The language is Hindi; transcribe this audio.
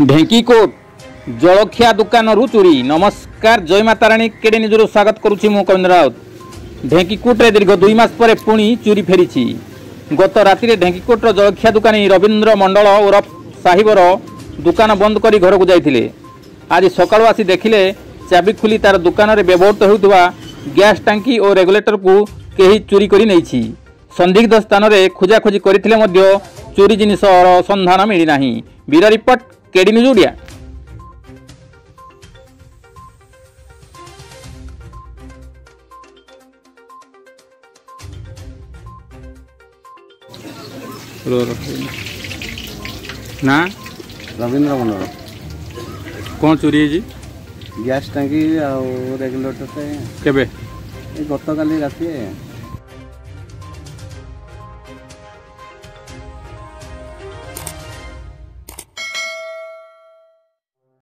ढेंकीकोट जलखिया दुकान रु चोरी। नमस्कार, जय माता राणी केडे निजर स्वागत करुछि मु कविंद्र राउत। ढेंकीकोट रे दीर्घ 2 मास पर पुणी चोरी फेरी। गत राति ढेंकीकोट जलखिया दुकानी रवींद्र मंडल उर्फ साहिबर दुकान बंद करी घर को जाइथिले। आज सकाळु आसी देखिले चाबी खुली तार दुकान रे व्यवहृत होउतबा गैस टांकी और रेगुलेटर को केही चोरी करी नैछि। संदिग्ध स्थान रे खोजाखोजी करथिले मध्य चोरी जिनिसर संधान मिली नाही। Bureau report KD news Odia. ना रवींद्र मंडल कौन चोरी है जी? गैस टांकी और रेगुलेटर से केबे गत काली राति